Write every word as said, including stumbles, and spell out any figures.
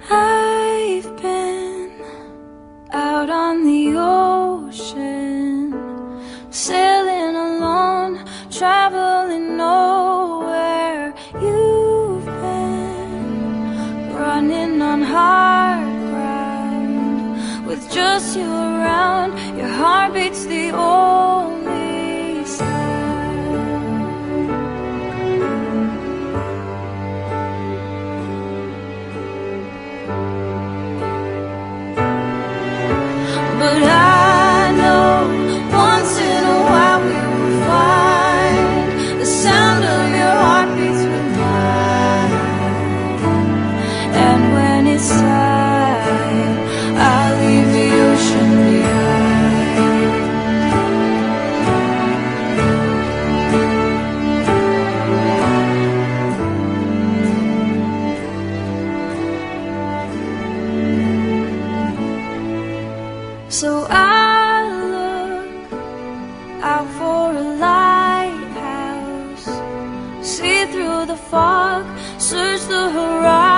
I've been out on the ocean, sailing alone, traveling nowhere. You've been running on hard ground, with just you around. Your heartbeat's the only sound. But I know once in a while we will find the sound of your heartbeats with mine. And when it's time, I'll leave the ocean behind. So I look out for a lighthouse, see through the fog, search the horizon.